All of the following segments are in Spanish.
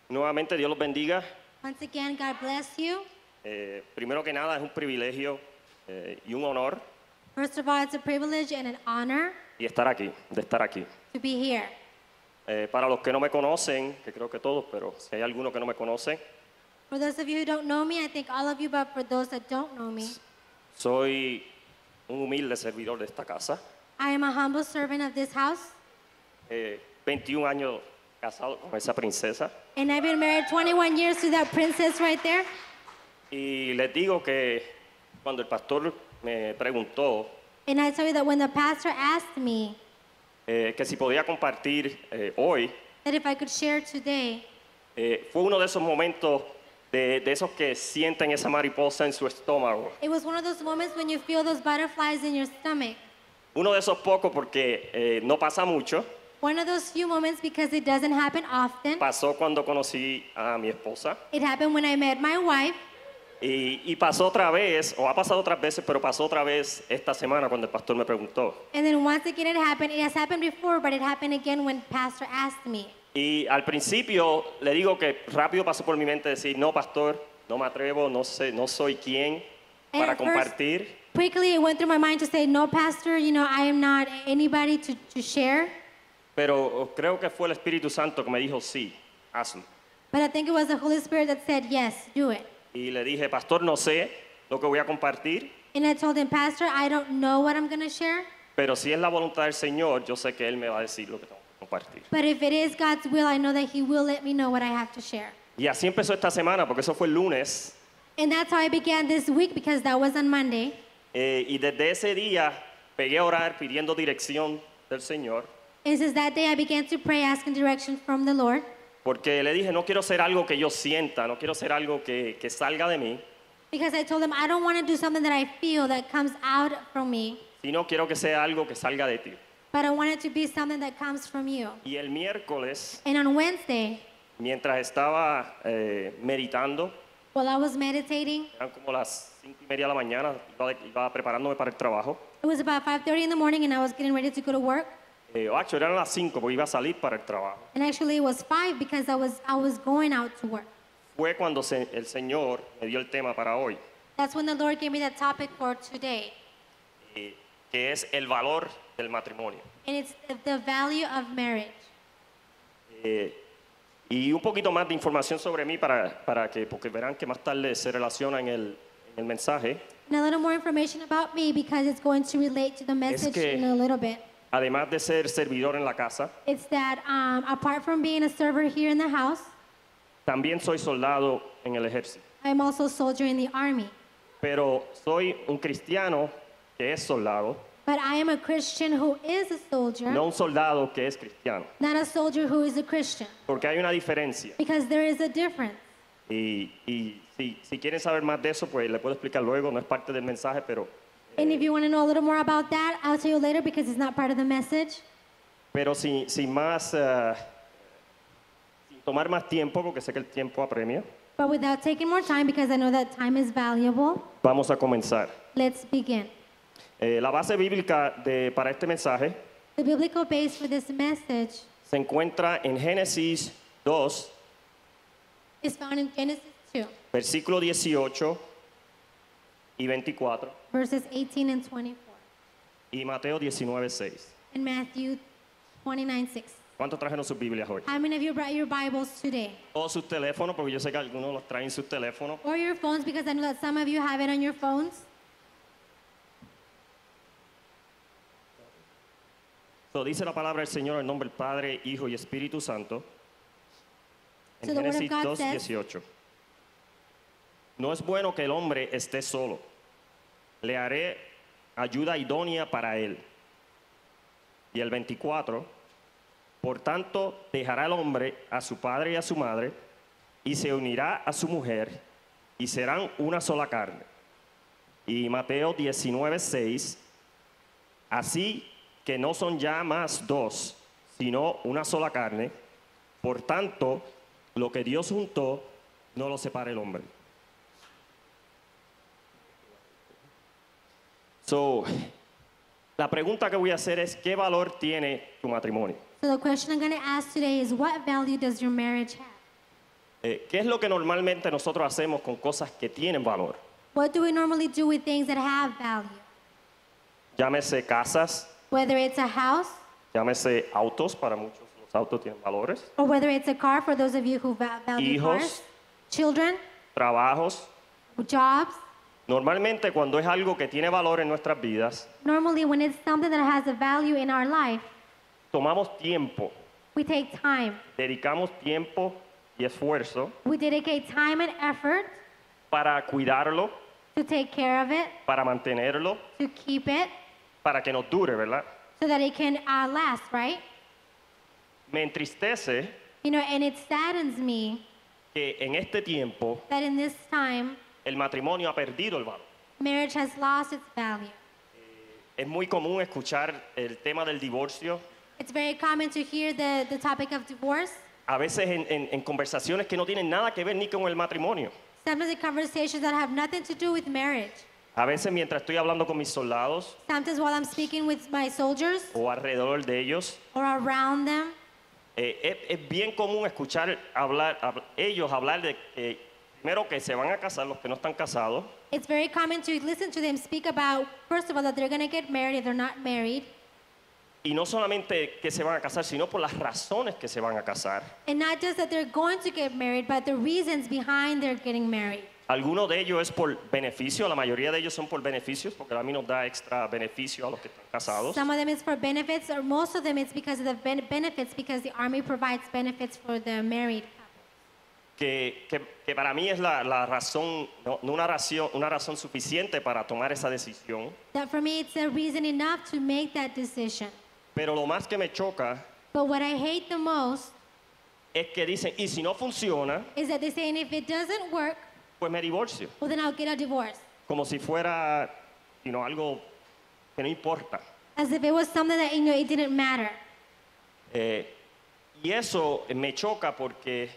Nuevamente, Dios los bendiga. Once again, God bless you. Primero que nada, es un privilegio y un honor First of all, it's a privilege and an honor de estar aquí. to be here. Para los que no me conocen, que creo que todos, pero si hay alguno que no me conoce, For those of you who don't know me, I think all of you, but for those that don't know me, soy un humilde servidor de esta casa. I am a humble servant of this house, 21 años casado con esa princesa. and I've been married 21 years to that princess right there. Y les digo que cuando el pastor me preguntó And I tell you that when the pastor asked me que si podía compartir hoy, that if I could share today, fue uno de esos momentos de esos que sienten esa mariposa en su estómago. it was one of those moments when you feel those butterflies in your stomach. Uno de esos pocos porque no pasa mucho. One of those few moments because it doesn't happen often. Pasó cuando conocí a mi esposa It happened when I met my wife, y pasó otra vez, o ha pasado otras veces, pero pasó otra vez esta semana cuando el pastor me preguntó. and then once again it happened. It has happened before, but it happened again when pastor asked me. Y al principio le digo que rápido pasó por mi mente decir, no pastor, no me atrevo, no sé, no soy quien And para at first, compartir. quickly it went through my mind to say, no, pastor, I am not anybody to share. Pero creo que fue el Espíritu Santo que me dijo, sí, hazlo. But I think it was the Holy Spirit that said, yes, do it. Y le dije, pastor, no sé lo que voy a compartir, And I told him, pastor, I don't know what I'm going to share, pero si es la voluntad del Señor, yo sé que Él me va a decir lo que tengo que compartir. but if it is God's will, I know that he will let me know what I have to share. Y así empezó esta semana, porque eso fue el lunes. And that's how I began this week, because that was on Monday. Y desde ese día pegué a orar pidiendo dirección del Señor, And since that day, I began to pray, asking direction from the Lord. porque le dije, no quiero ser algo que yo sienta, no quiero ser algo que salga de mí, Because I told him, I don't want to do something that I feel that comes out from me, sino quiero que sea algo que salga de ti. but I want it to be something that comes from you. Y el miércoles, And on Wednesday, mientras estaba meditando, while I was meditating, eran como las 5:30 de la mañana, iba preparándome para el trabajo. it was about 5:30 in the morning and I was getting ready to go to work. Actually, eran las 5 porque iba a salir para el trabajo. And actually it was 5 because I was going out to work. Fue cuando el Señor me dio el tema para hoy, That's when the Lord gave me that topic for today. que es el valor del matrimonio. And it's the value of marriage. Y un poquito más de información sobre mí porque verán que más tarde se relaciona en el mensaje. And a little more information about me because it's going to relate to the message que- in a little bit. Además de ser servidor en la casa, It's that apart from being a server here in the house, también soy soldado en el ejército. I'm also a soldier in the army. Pero soy un cristiano que es soldado, But I am a Christian who is a soldier, no un soldado que es cristiano. not a soldier who is a Christian. Porque hay una diferencia. Because there is a difference. Y si quieren saber más de eso, pues le puedo explicar luego, no es parte del mensaje, pero And if you want to know a little more about that, I'll tell you later because it's not part of the message. sin más, sin tomar más tiempo, porque sé que el tiempo apremia, But without taking more time, because I know that time is valuable, vamos a comenzar. let's begin. La base bíblica para este mensaje The biblical base for this message se encuentra en Génesis 2, is found in Genesis 2, versículo 18 y 24, verses 18 and 24, y Mateo 19, 6. and Matthew 29:6. ¿Cuántos trajeron sus Biblias hoy? How many of you brought your Bibles today? Todos sus teléfonos, porque yo sé que algunos los traen sus teléfonos. Or your phones, because I know that some of you have it on your phones. Dice la palabra del Señor en nombre del Padre, Hijo y Espíritu Santo. En So the word of Génesis God 2, says- 18. No es bueno que el hombre esté solo. Le haré ayuda idónea para él. Y el 24. Por tanto, dejará el hombre a su padre y a su madre, y se unirá a su mujer, y serán una sola carne. Y Mateo 19, 6. Así que no son ya más dos, sino una sola carne. Por tanto, lo que Dios juntó, no lo separe el hombre. La pregunta que voy a hacer es, ¿qué valor tiene tu matrimonio? So the question I'm going to ask today is, what value does your marriage have? ¿Qué es lo que normalmente nosotros hacemos con cosas que tienen valor? What do we normally do with things that have value? Llámese casas, Whether it's a house llámese autos, para muchos los autos tienen valores, or whether it's a car for those of you who value Hijos. cars, children, trabajos. jobs. Normalmente cuando es algo que tiene valor en nuestras vidas, Normally, when it's something that has a value in our life, tomamos tiempo, we take time. dedicamos tiempo y esfuerzo We dedicate time and effort para cuidarlo, to take care of it, para mantenerlo, to keep it, para que nos dure, ¿verdad? so that it can last, right? Me entristece You know, and it saddens me que en este tiempo that in this time, el matrimonio ha perdido el valor. marriage has lost its value. Es muy común escuchar el tema del divorcio, It's very common to hear the topic of divorce. a veces en conversaciones que no tienen nada que ver ni con el matrimonio. Sometimes in conversations that have nothing to do with marriage. A veces mientras estoy hablando con mis soldados Sometimes while I'm speaking with my soldiers o alrededor de ellos, or around them, es bien común escuchar ellos hablar de que primero que se van a casar los que no están casados, it's very common to listen to them speak about, first of all, that they're going to get married if they're not married. y no solamente que se van a casar, sino por las razones que se van a casar. And not just that they're going to get married, but the reasons behind their getting married. Algunos de ellos es por beneficio, la mayoría de ellos son por beneficios, porque a mí nos da extra beneficio a los que están casados. Some of them is for benefits, or most of them it's because of the benefits, because the Army provides benefits for the married couple. Que para mí es la razón, no una razón suficiente para tomar esa decisión. That for me, it's a reason enough to make that decision. Pero lo más que me choca But what I hate the most es que dicen, y si no funciona, is that they say, and if it doesn't work, pues me divorcio. well, then I'll get a divorce. Como si fuera algo que no importa. As if it was something that, you know, it didn't matter. Y eso me choca porque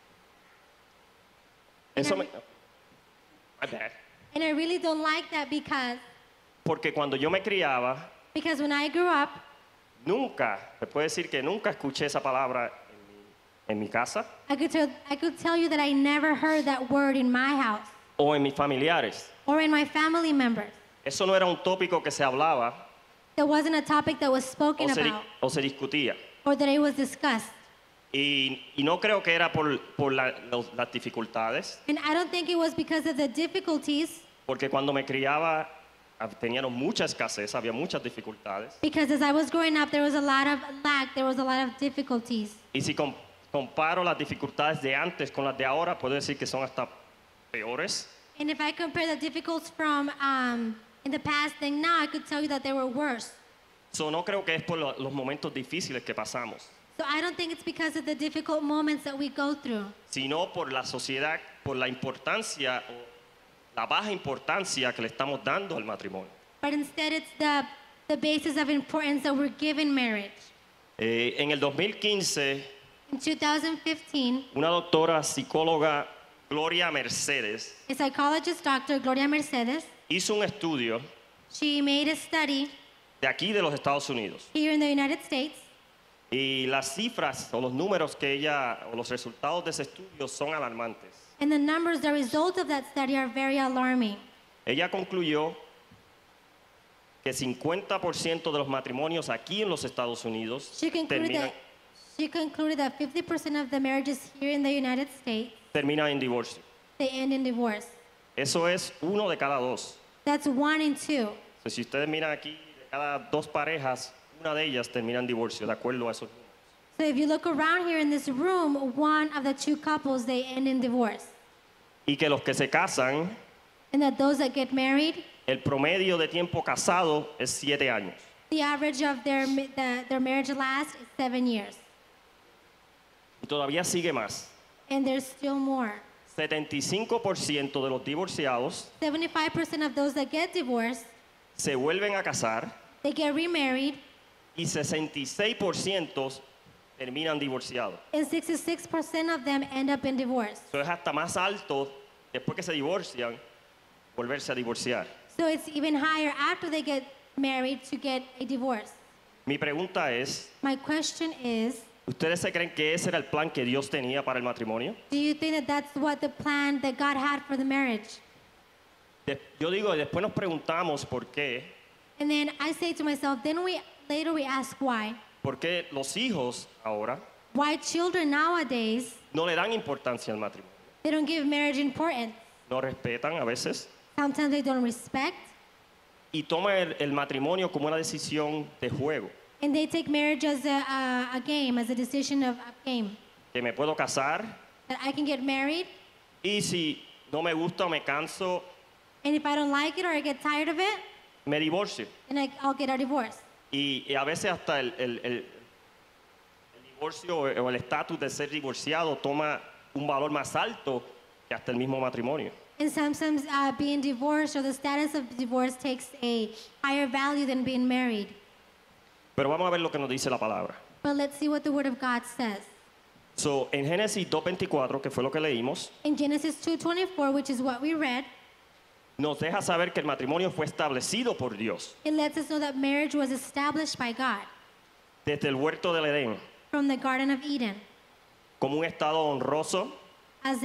eso me, my bad. And I really don't like that Porque cuando yo me criaba, because when I grew up, nunca, se puede decir que nunca escuché esa palabra en mi casa I could tell you that I never heard that word in my house o en mis familiares. or in my family members. Eso no era un tópico que se hablaba There wasn't a topic that was spoken about o se discutía. or that it was discussed. Y no creo que era por las dificultades, And I don't think it was because of the difficulties, porque cuando me criaba teníamos mucha escasez, había muchas dificultades. because as I was growing up, there was a lot of lack, there was a lot of difficulties. Y si comparo las dificultades de antes con las de ahora, puedo decir que son hasta peores. And if I compare the difficulties from in the past, then now I could tell you that they were worse. So, no creo que es por los momentos difíciles que pasamos, So I don't think it's because of the difficult moments that we go through, sino por la sociedad, por la importancia o la baja importancia que le estamos dando al matrimonio. but instead it's the basis of importance that we're given marriage. En el 2015, In 2015, una doctora psicóloga, Gloria Mercedes, a psychologist, Dr. Gloria Mercedes, hizo un estudio she made a study de aquí de los Estados Unidos. here in the United States, Y las cifras o los números que ella, o los resultados de ese estudio son alarmantes. and the numbers, the results of that study are very alarming. Ella concluyó que 50% de los matrimonios aquí en los Estados Unidos She concluded terminan that 50% of the marriages here in the United States, en divorcio. they end in divorce. Eso es 1 de cada 2. That's 1 in 2. Entonces, si ustedes miran aquí, de cada 2 parejas, una de ellas termina en divorcio, de acuerdo a esos números. So if you look around here in this room, 1 of the 2 couples, they end in divorce. Y que los que se casan, And that those that get married, el promedio de tiempo casado es 7 años. the average of their marriage lasts is 7 years. Y todavía sigue más. And there's still more. 75% de los divorciados 75% of those that get divorced, se vuelven a casar they get remarried, y 66% terminan divorciados. and 66% of them end up in divorce. Eso es hasta más alto después que se divorcian, volverse a divorciar. So it's even higher after they get married to get a divorce. Mi pregunta es, My question is, ¿Ustedes se creen que ese era el plan que Dios tenía para el matrimonio? Do you think that that's what the plan that God had for the marriage? Yo digo, después nos preguntamos por qué. And then I say to myself, then later we ask why. ¿Por qué los hijos ahora Why children nowadays, no le dan importancia al matrimonio? they don't give marriage importance. No respetan a veces Sometimes they don't respect. y toman el matrimonio como una decisión de juego. And they take marriage as a game, as a decision of a game. Que me puedo casar That I can get married, y si no me gusta o me canso, and if I don't like it or I get tired of it, me divorcio. then I'll get a divorce. Y a veces hasta el divorcio o el estatus de ser divorciado toma un valor más alto que hasta el mismo matrimonio. And sometimes being divorced or the status of divorce takes a higher value than being married. Pero vamos a ver lo que nos dice la palabra. But let's see what the Word of God says. So, en Génesis 2:24, que fue lo que leímos, In Genesis 2:24, which is what we read, nos deja saber que el matrimonio fue establecido por Dios it lets us know that marriage was established by God desde el huerto del Edén from the Garden of Eden como un estado honroso, as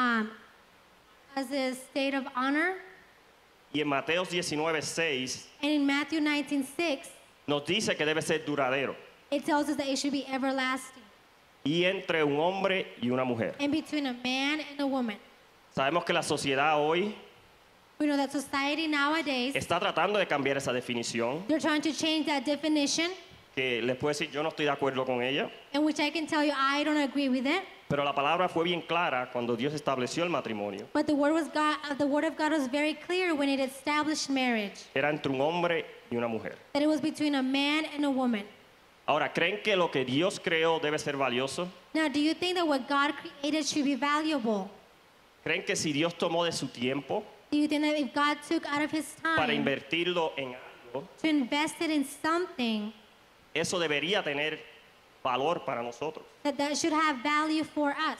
as a state of honor. y en Mateo 19:6 And in Matthew 19:6, nos dice que debe ser duradero it tells us that it should be everlasting y entre un hombre y una mujer. and between a man and a woman. Sabemos que la sociedad hoy We know that society nowadays, está tratando de cambiar esa definición, they're trying to change that definition, que les puedo decir yo no estoy de acuerdo con ella, in which I can tell you I don't agree with it. pero la palabra fue bien clara cuando Dios estableció el matrimonio. But the word of God was very clear when it established marriage, Era entre un hombre y una mujer. that it was between a man and a woman. Ahora, ¿creen que lo que Dios creó debe ser valioso? Now, do you think that what God created should be valuable? ¿Creen que si Dios tomó de su tiempo Do you think that if God took out of his para time invertirlo en algo, to invest it in something, eso debería tener valor para nosotros? that should have value for us?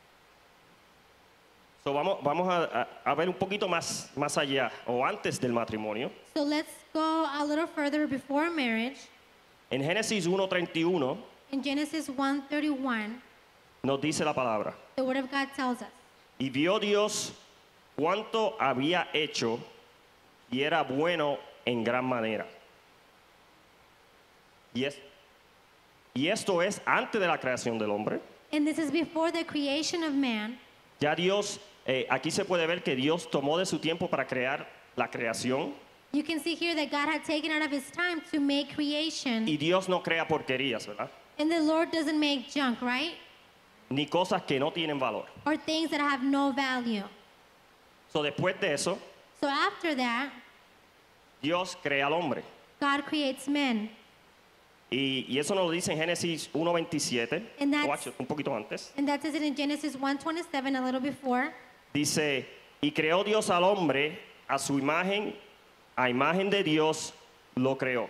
So, vamos a ver un poquito más allá o antes del matrimonio. So let's go a little further before marriage. En Génesis 1:31 In Genesis 1:31, nos dice la palabra: the word of God tells us, y vio Dios cuánto había hecho y era bueno en gran manera. Y esto es antes de la creación del hombre. and this is before the creation of man. Ya Dios, aquí se puede ver que Dios tomó de su tiempo para crear la creación, You can see here that God had taken out of his time to make creation. y Dios no crea porquerías, ¿verdad? And the Lord doesn't make junk, right? Ni cosas que no tienen valor. Or things that have no value. So, después de eso, So after that, Dios crea al hombre. God creates men. Y eso nos lo dice en Génesis 1:27, And that's- o actually, un poquito antes. And that says it in Genesis 1:27, a little before. Dice, y creó Dios al hombre a su imagen, a imagen de Dios lo creó.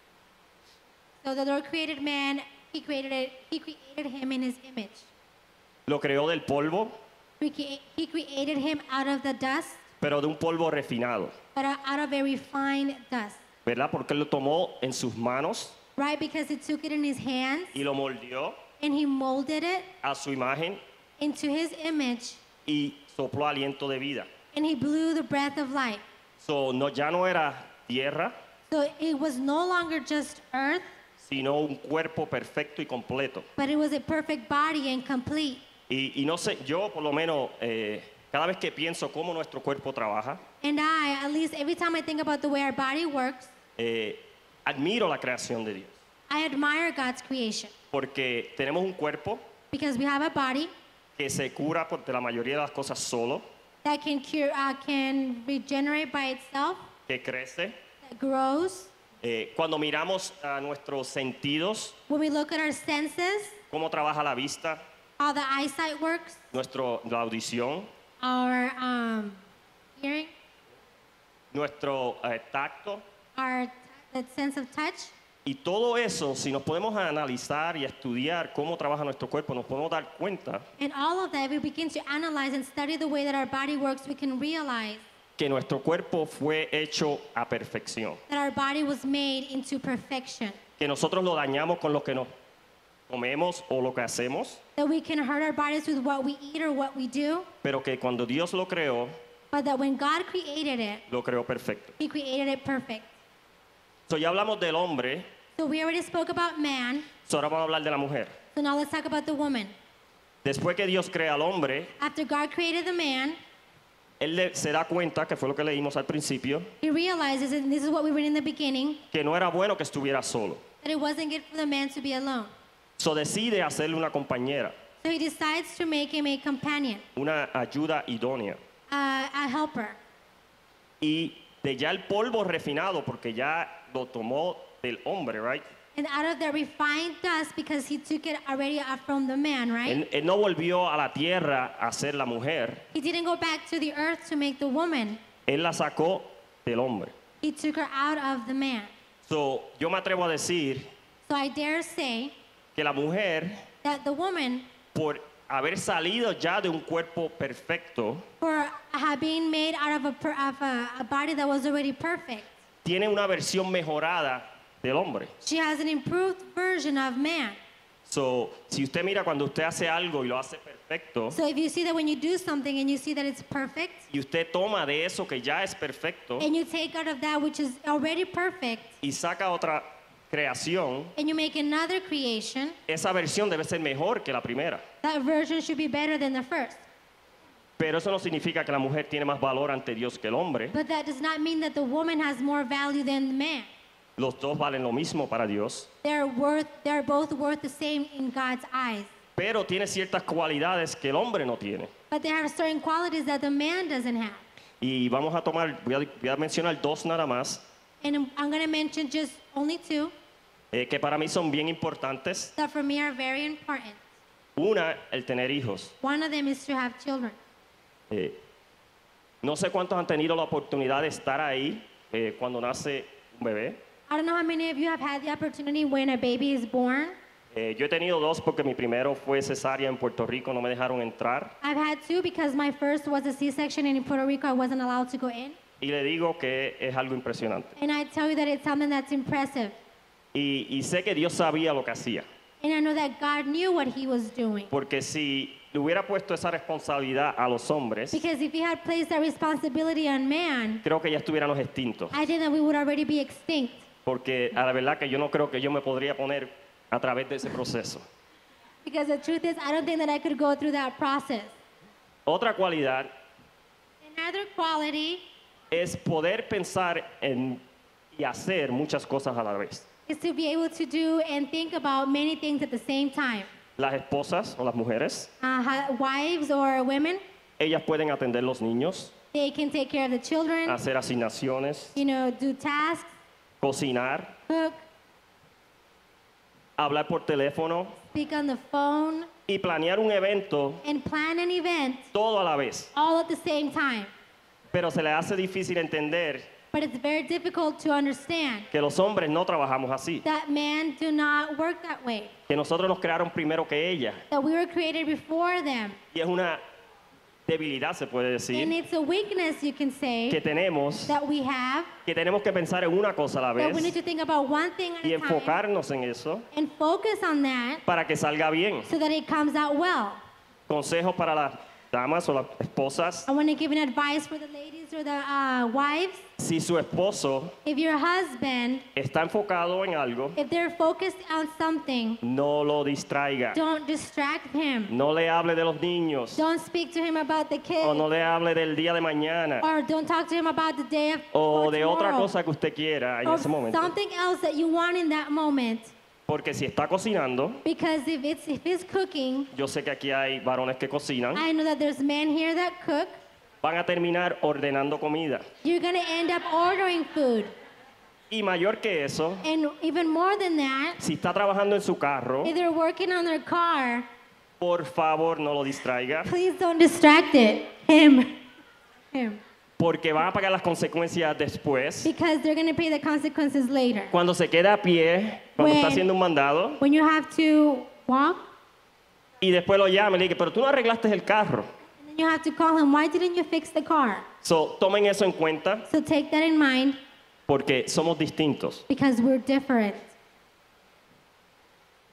So the Lord created man, he created him in his image. Lo creó del polvo, He created him out of the dust, pero de un polvo refinado, but out of a refined dust. ¿verdad? Porque él lo tomó en sus manos Right? Because he took it in his hands y lo moldeó and he molded it a su imagen into his image y sopló aliento de vida. and he blew the breath of life. So, no, ya no era tierra, So it was no longer just earth, sino un cuerpo perfecto y completo. but it was a perfect body and complete. Y no sé, yo por lo menos, cada vez que pienso cómo nuestro cuerpo trabaja, And I, at least every time I think about the way our body works, admiro la creación de Dios. I admire God's creation Porque tenemos un cuerpo because we have a body que se cura por de la mayoría de las cosas solo, that can regenerate by itself, que crece. that grows. Cuando miramos a nuestros sentidos, When we look at our senses, cómo trabaja la vista, how the eyesight works, la audición, our hearing, nuestro tacto, that sense of touch. y todo eso, si nos podemos analizar y estudiar cómo trabaja nuestro cuerpo, nos podemos dar cuenta And all of that, if we begin to analyze and study the way that our body works, we can realize que nuestro cuerpo fue hecho a perfección, that our body was made into perfection. que nosotros lo dañamos con lo que nos comemos o lo que hacemos, that we can hurt our bodies with what we eat or what we do, pero que cuando Dios lo creó, but that when God created it, lo creó perfecto. He created it perfect. So, ya hablamos del hombre, So we already spoke about man, so ahora vamos a hablar de la mujer. so now let's talk about the woman. Después que Dios crea al hombre, After God created the man, se da cuenta, que fue lo que leímos al principio, He realizes, and this is what we read in the beginning, que no era bueno que estuviera solo. that it wasn't good for the man to be alone. So, decide hacerle una compañera, So he decides to make him a companion, una ayuda idónea. a helper. Y de ya el polvo refinado, porque ya lo tomó del hombre, right? And out of the refined dust, because he took it already from the man, right? Él no volvió a la tierra a ser la mujer, He didn't go back to the earth to make the woman. él la sacó del hombre. He took her out of the man. So, yo me atrevo a decir So I dare say que la mujer, that the woman, por haber salido ya de un cuerpo perfecto, for being made out of a body that was already perfect, tiene una versión mejorada del hombre. she has an improved version of man. So, si usted mira cuando usted hace algo y lo hace perfecto, So if you see that when you do something and you see that it's perfect, y usted toma de eso que ya es perfecto and you take out of that which is already perfect, y saca otra creación, and you make another creation, esa versión debe ser mejor que la primera. that version should be better than the first. Pero eso no significa que la mujer tiene más valor ante Dios que el hombre. But that does not mean that the woman has more value than the man. Los dos valen lo mismo para Dios, They're both worth the same in God's eyes. pero tiene ciertas cualidades que el hombre no tiene. But they have certain qualities that the man doesn't have. Y vamos a tomar, voy a mencionar dos nada más, And I'm going to mention just only two que para mí son bien importantes. that for me are very important. Una, el tener hijos. One of them is to have children. No sé cuántos han tenido la oportunidad de estar ahí cuando nace un bebé. I don't know how many of you have had the opportunity when a baby is born. Yo he tenido dos porque mi primero fue cesárea en Puerto Rico, no me dejaron entrar. I've had two because my first was a C-section and in Puerto Rico I wasn't allowed to go in. Y le digo que es algo impresionante. And I tell you that it's something that's impressive. Y sé que Dios sabía lo que hacía. And I know that God knew what he was doing. Porque si le hubiera puesto esa responsabilidad a los hombres, Because if he had placed that responsibility on man, creo que ya estuviéramos extintos. I think that we would already be extinct. Porque a la verdad que yo no creo que yo me podría poner a través de ese proceso. Because the truth is, I don't think that I could go through that process. Otra cualidad Another quality es poder pensar y hacer muchas cosas a la vez. is to be able to do and think about many things at the same time. Las esposas o las mujeres, Wives or women, ellas pueden atender los niños, they can take care of the children, hacer asignaciones, do tasks, cocinar, cook, hablar por teléfono speak on the phone, y planear un evento and plan an event todo a la vez. all at the same time. Pero se le hace difícil entender But it's very difficult to understand que los hombres no trabajamos así, that men do not work that way, que nosotros nos crearon primero que ella. that we were created before them. Y es una debilidad, se puede And decir, it's a weakness, you can say, que tenemos that tenemos que pensar en una cosa a la that we need vez to think about one thing at y a time enfocarnos en eso and focus on that para que salga bien. so that it comes out well. Consejos para las damas o las esposas. I want to give an advice for the ladies or the wives. Si su esposo If your husband, está enfocado en algo, if they're focused on something, no lo distraiga. don't distract him. No le hable de los niños Don't speak to him about the kids, o no le hable del día de mañana or don't talk to him about the day of o or de otra tomorrow, cosa que usted quiera en or ese momento. something else that you want in that moment. Porque si está cocinando, Because if it's cooking, yo sé que aquí hay varones que cocinan, I know that there's men here that cook. van a terminar ordenando comida. You're gonna end up ordering food, Y mayor que eso, and even more than that, si está trabajando en su carro, if they're working on their car, por favor no lo distraiga, please don't distract him. porque van a pagar las consecuencias después. Because they're going to pay the consequences later. Cuando se queda a pie, cuando está When- haciendo un mandado, When you have to walk, y después lo llama y le dice, pero tú no arreglaste el carro. and then you have to call him, why didn't you fix the car? So, tomen eso en cuenta So take that in mind porque somos distintos. because we're different.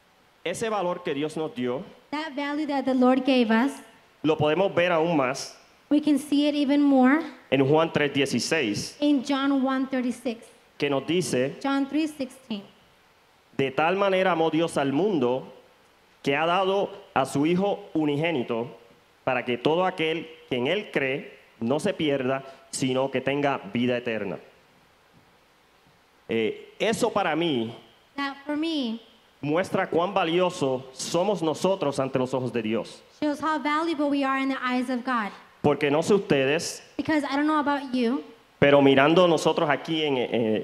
ese valor que Dios nos dio, that value that the Lord gave us, lo podemos ver aún más we can see it even more en Juan 3:16, in John 1:36, que nos dice, John 3:16. de tal manera amó Dios al mundo que ha dado a su Hijo unigénito para que todo aquel que en Él cree no se pierda, sino que tenga vida eterna. Eso para mí That for me muestra cuán valiosos somos nosotros ante los ojos de Dios. shows how valuable we are in the eyes of God. Porque no sé ustedes, Because I don't know about you, pero mirando nosotros aquí en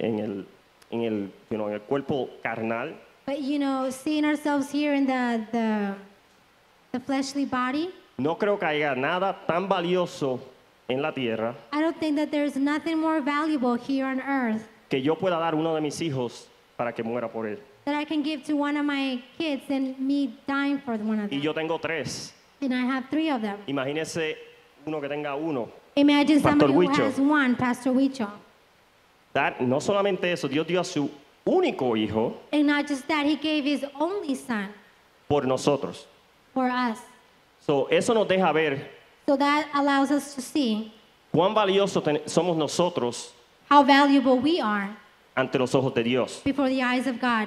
el cuerpo carnal, but seeing ourselves here in the fleshly body, no creo que haya nada tan valioso en la tierra I don't think that there's nothing more valuable here on earth que yo pueda dar a uno de mis hijos para que muera por él. that I can give to one of my kids than me dying for one of Y them. yo tengo 3. And I have 3 of them. Imagínese uno que tenga 1. Imagine Pastor somebody who Huicho. has one, Pastor Huicho. No solamente eso, Dios dio a su único hijo And not just that, he gave his only son por nosotros. for us. Eso nos deja ver So that allows us to see cuán valiosos somos nosotros how valuable we are ante los ojos de Dios. before the eyes of God.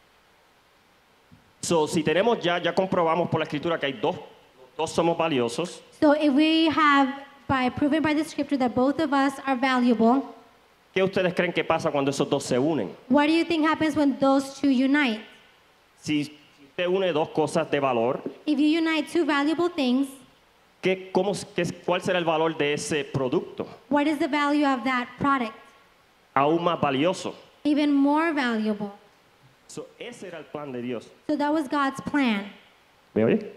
Si tenemos ya comprobamos por la escritura que hay dos somos valiosos. So if we have, proven by the scripture that both of us are valuable, ¿Qué ustedes creen que pasa cuando esos dos se unen? what do you think happens when those two unite? Si usted une dos cosas de valor, If you unite two valuable things, ¿cuál será el valor de ese producto? what is the value of that product? Aún más valioso. Even more valuable. Ese era el plan de Dios. So that was God's plan. ¿Me oye?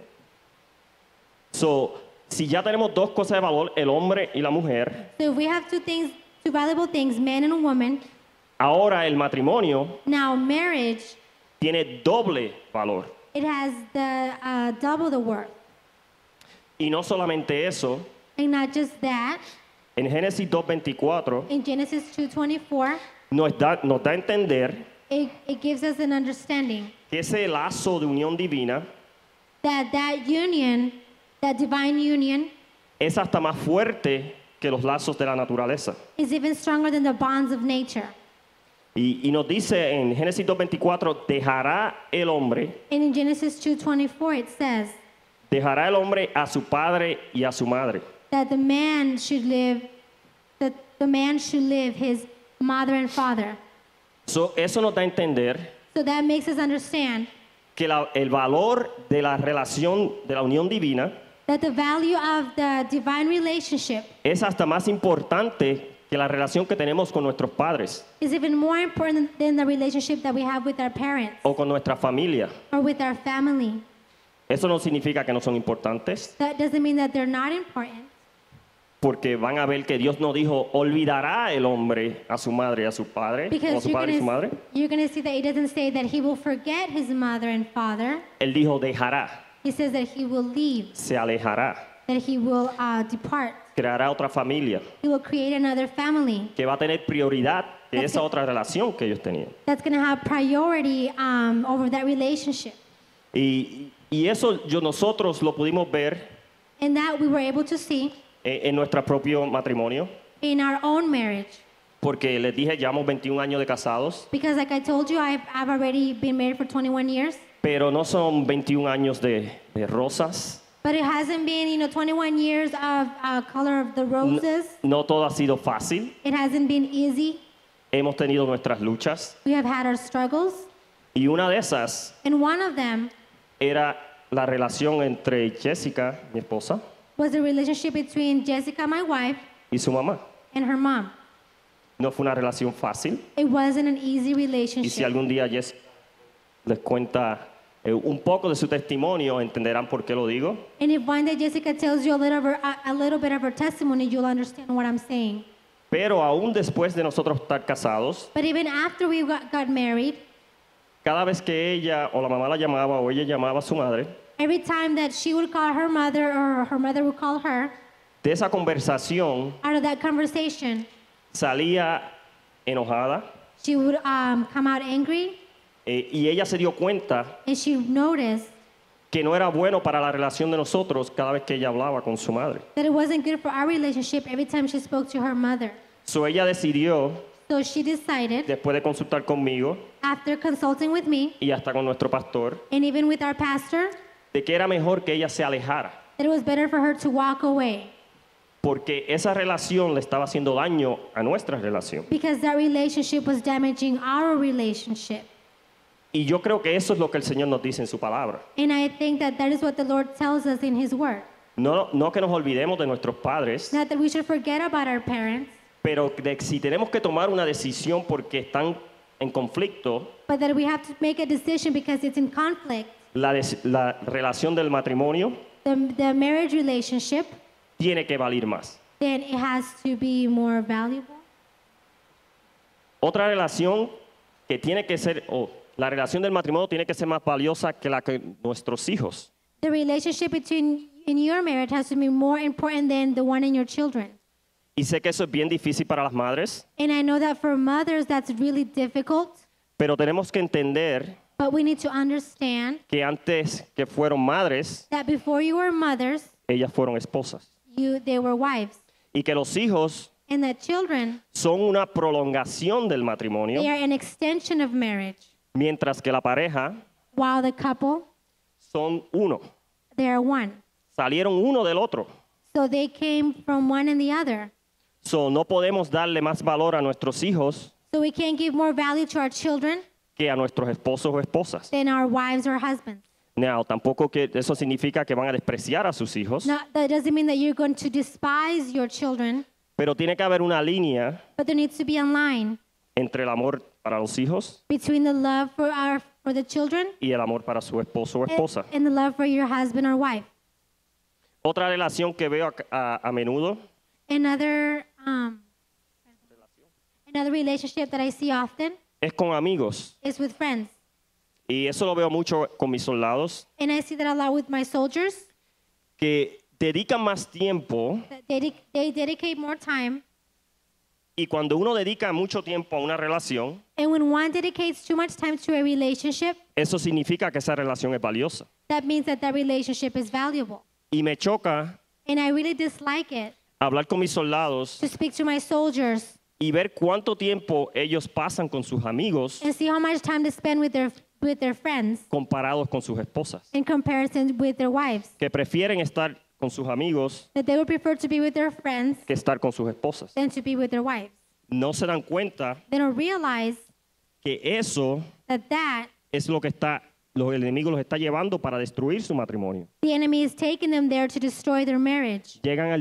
Si ya tenemos dos cosas de valor, el hombre y la mujer, So if we have two valuable things, man and a woman, ahora el matrimonio now marriage, tiene doble valor. it has the double the worth. Y no solamente eso, And not just that, en Génesis 2:24 in Genesis 2:24, nos da a entender it gives us an understanding que ese lazo de unión divina that union, that divine union, es hasta más fuerte que los lazos de la naturaleza. is even stronger than the bonds of nature. Y nos dice en Génesis 2:24, dejará el hombre And in Genesis 2:24 it says a su padre y a su madre. that the man should live his mother and father. Eso nos da a entender So that makes us understand que el valor de la relación de la unión divina that the value of the divine relationship es hasta más importante que la relación que tenemos con nuestros padres is even more important than the relationship that we have with our parents o con nuestra familia. or with our family. Eso no significa que no son importantes, That doesn't mean that they're not important, porque van a ver que Dios no dijo, olvidará el hombre a su madre y a su padre, o a because su padre y su madre. you're going to see that it doesn't say that he will forget his mother and father. Él dijo, dejará, He says that he will leave, se alejará, that he will depart. creará otra familia He will create another family que va a tener prioridad de esa otra relación que ellos tenían. that's going to have priority over that relationship. Y eso nosotros lo pudimos ver And that we were able to see en nuestro propio matrimonio, in our own marriage. porque les dije, llevamos 21 años de casados, Because like I told you, I've already been married for 21 years. pero no son 21 años de rosas. But it hasn't been, 21 years of color of the roses. No todo ha sido fácil. It hasn't been easy. Hemos tenido nuestras luchas. We have had our struggles. Y una de esas And one of them era la relación entre Jessica, mi esposa, was the relationship between Jessica, my wife, y su mamá. and her mom. No fue una relación fácil. It wasn't an easy Y si relationship. algún día Jessica les cuenta un poco de su testimonio, entenderán por qué lo digo. And if one day Jessica tells you a little bit of her testimony, you'll understand what I'm saying. Pero aún después de nosotros estar casados, But even after we got married, cada vez que ella o la mamá la llamaba o ella llamaba a su madre, every time that she would call her mother or her mother would call her, de esa conversación out of that conversation, salía enojada, she would come out angry, y ella se dio cuenta and she noticed que no era bueno para la relación de nosotros cada vez que ella hablaba con su madre. that it wasn't good for our relationship every time she spoke to her mother. So ella decidió, So she decided, después de consultar conmigo after consulting with me y hasta con nuestro pastor, and even with our pastor, de que era mejor que ella se alejara, that it was better for her to walk away porque esa relación le estaba haciendo daño a nuestra relación. because that relationship was damaging our relationship. Y yo creo que eso es lo que el Señor nos dice en su palabra. And I think that that is what the Lord tells us in His Word. No que nos olvidemos de nuestros padres, Not that we should forget about our parents, pero de si tenemos que tomar una decisión porque están en conflicto, but that we have to make a decision because it's in conflict. la relación del matrimonio The marriage relationship, tiene que valer más. then it has to be more valuable. Otra relación que tiene que ser, la relación del matrimonio tiene que ser más valiosa que la que nuestros hijos. The relationship between in your marriage has to be more important than the one in your children. Y sé que eso es bien difícil para las madres, And I know that for mothers that's really difficult, pero tenemos que entender but we need to understand que antes que fueron madres, that before you were mothers, ellas fueron esposas. they were wives. Y que los hijos And that children, son una prolongación del matrimonio, they are an extension of marriage, mientras que la pareja while the couple, son uno. they are one. Salieron uno del otro. So they came from one and the other. So, no podemos darle más valor a nuestros hijos So we can't give more value to our children que a nuestros esposos o esposas. than our wives or husbands. Now, tampoco que eso significa que van a despreciar a sus hijos, Now, that doesn't mean that you're going to despise your children, pero tiene que haber una línea but there needs to be a line entre el amor para los hijos between the love for the children y el amor para su esposo o esposa. and the love for your husband or wife. Otra relación que veo a menudo Another relationship that I see often es con amigos. is with friends. Y eso lo veo mucho con mis soldados, And I see that a lot with my soldiers. que dedican más tiempo, That they dedicate more time. y cuando uno dedica mucho tiempo a una relación, And when one dedicates too much time to a relationship, eso significa que esa relación es valiosa. that means that that relationship is valuable. Y me choca And I really dislike it hablar con mis soldados to speak to my soldiers y ver cuánto tiempo ellos pasan con sus amigos and see how much time they spend with their friends comparados con sus esposas, in comparison with their wives. que prefieren estar con sus amigos That they would prefer to be with their friends que estar con sus esposas. than to be with their wives. No se dan cuenta They don't realize que eso that es lo que el enemigo los está llevando para destruir su matrimonio. the enemy is taking them there to destroy their marriage. Llegan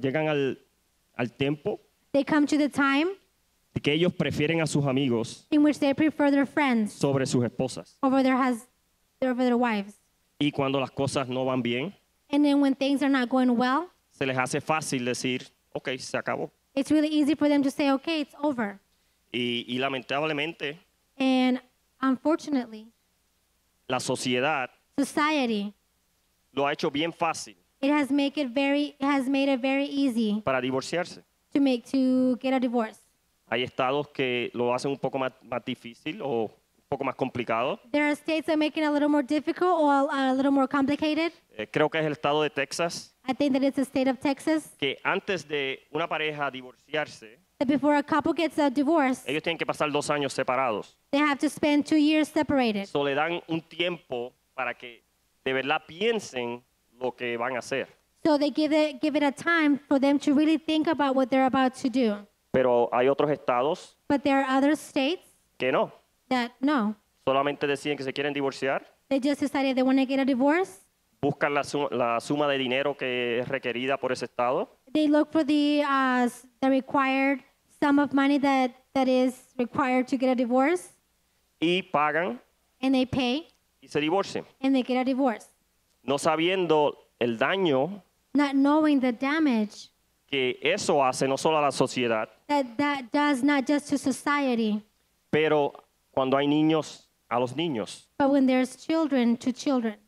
al tiempo They come to the time de que ellos prefieren a sus amigos in which they prefer their friends sobre sus esposas. over their wives. Y cuando las cosas no van bien, And then when things are not going well, se les hace fácil decir, ok, se acabó. it's really easy for them to say, okay, it's over. Y lamentablemente, And unfortunately, la sociedad society, lo ha hecho bien fácil it has made it very easy para divorciarse. to get a divorce. Hay estados que lo hacen un poco más difícil o un poco más complicado. There are states that make it a little more difficult or a little more complicated. Creo que es el estado de Texas, I think that it's the state of Texas, que antes de una pareja divorciarse, that before a couple gets a divorce, ellos tienen que pasar 2 años separados. they have to spend 2 years separated. So le dan un tiempo para que de verdad piensen lo que van a hacer. So they give it a time for them to really think about what they're about to do. Pero hay otros estados But there are other states que no. that no. Solamente deciden que se quieren divorciar, They just decided they want to get a divorce. buscan la suma de dinero que es requerida por ese estado They look for the required sum of money that is required to get a divorce, y pagan and they pay, y se divorcian, and they get a divorce, no sabiendo el daño not knowing the damage que eso hace no solo a la sociedad, that does not just to society, pero cuando hay niños, a los niños. but when there's children to children.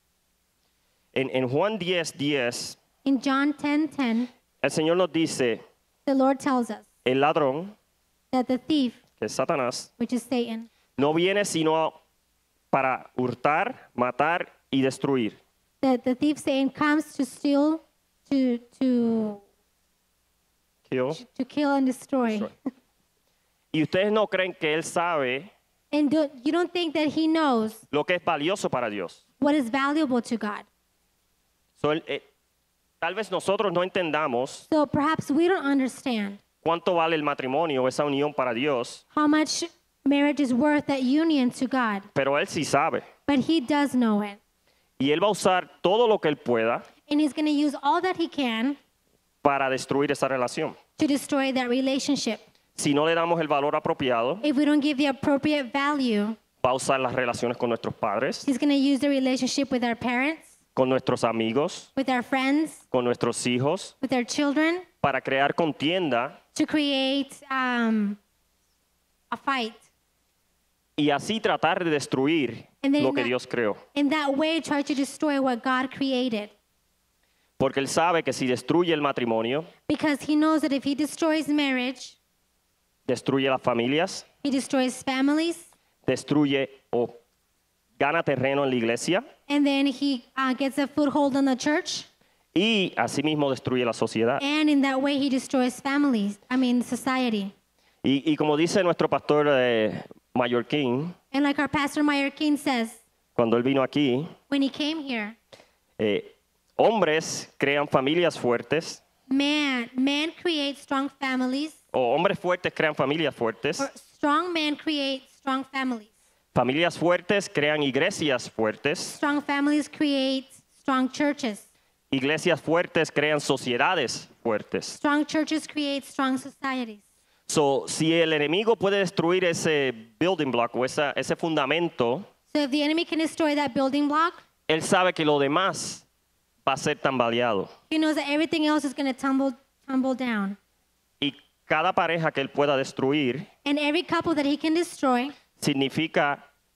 En Juan 10:10, In John 10:10, el Señor nos dice, the Lord tells us el ladrón, that the thief, que es Satanás, which is Satan, no viene sino para hurtar, matar y destruir. The thief Satan comes to steal, to Kill. kill and destroy. Destroy. Y ustedes no creen que él sabe And you don't think that he knows lo que es valioso para Dios. what is valuable to God. So, tal vez nosotros no entendamos So perhaps we don't understand cuánto vale el matrimonio o esa unión para Dios, how much marriage is worth, that union to God. pero él sí sabe. But he does know it. Y él va a usar todo lo que él pueda And he's going to use all that he can para destruir esa relación. to destroy that relationship. Si no le damos el valor apropiado, If we don't give the appropriate value, va a usar las relaciones con nuestros padres, he's going to use the relationship with our parents, con nuestros amigos, with our friends, con nuestros hijos, with our children, para crear contienda to create a fight. y así tratar de destruir And then lo que that- Dios creó. In that way, try to destroy what God created. Porque él sabe que si destruye el matrimonio, Because he knows that if he destroys marriage, destruye las familias, he destroys families, destruye o gana terreno en la iglesia and then he gets a foothold in the church, y asimismo destruye la sociedad. and in that way he destroys society. Y como dice nuestro pastor mallorquín, And like our pastor Meyer King says, cuando él vino aquí, when he came here, hombres crean familias fuertes, man creates strong families, o hombres fuertes crean familias fuertes, or strong men create strong families. familias fuertes crean iglesias fuertes, Strong families create strong churches. iglesias fuertes crean sociedades fuertes. Strong churches create strong societies. So, si el enemigo puede destruir ese building block o ese fundamento, So if the enemy can destroy that building block, él sabe que lo demás va a ser tambaleado. he knows that everything else is going to tumble down. Y cada pareja que él pueda destruir And every couple that he can destroy, significa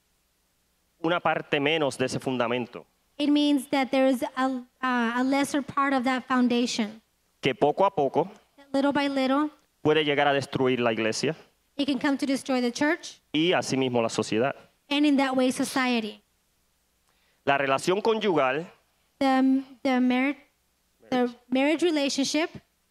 una parte menos de ese fundamento, it means that there is a lesser part of that foundation. que poco a poco That little by little, puede llegar a destruir la iglesia it can come to destroy the church, y asimismo la sociedad. and in that way, society. La relación conyugal The marriage relationship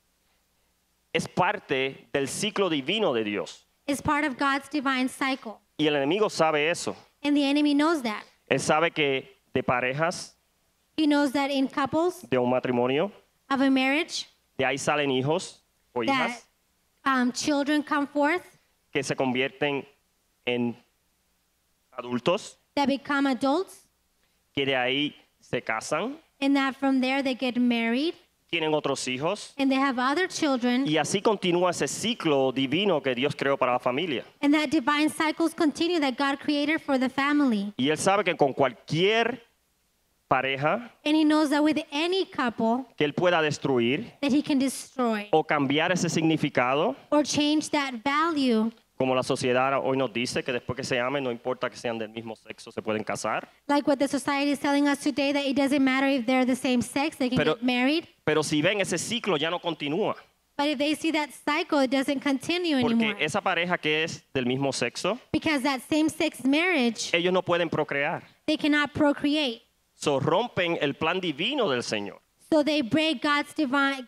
es parte del ciclo divino de Dios. is part of God's divine cycle. Y el enemigo sabe eso. And the enemy knows that. Él sabe que de parejas, He knows that in couples de un matrimonio, of a marriage, de ahí salen hijos o that hijas children come forth que se convierten en adultos, that become adults, que de ahí se casan, and that from there they get married, tienen otros hijos. and they have other children, Y así continúa ese ciclo divino que Dios creó para la familia. and that divine cycles continue that God created for the family. Y él sabe que con cualquier pareja And he knows that with any couple que él pueda destruir that he can destroy o cambiar ese significado, or change that value, como la sociedad hoy nos dice, que después que se amen, no importa que sean del mismo sexo, se pueden casar. like what the society is telling us today, that it doesn't matter if they're the same sex, they can Pero- get married. Pero si ven, ese ciclo ya no continúa. But if they see that cycle, it doesn't continue anymore. Porque esa pareja que es del mismo sexo, Because that same-sex marriage, ellos no pueden procrear. they cannot procreate. So rompen el plan divino del Señor. So they break God's divine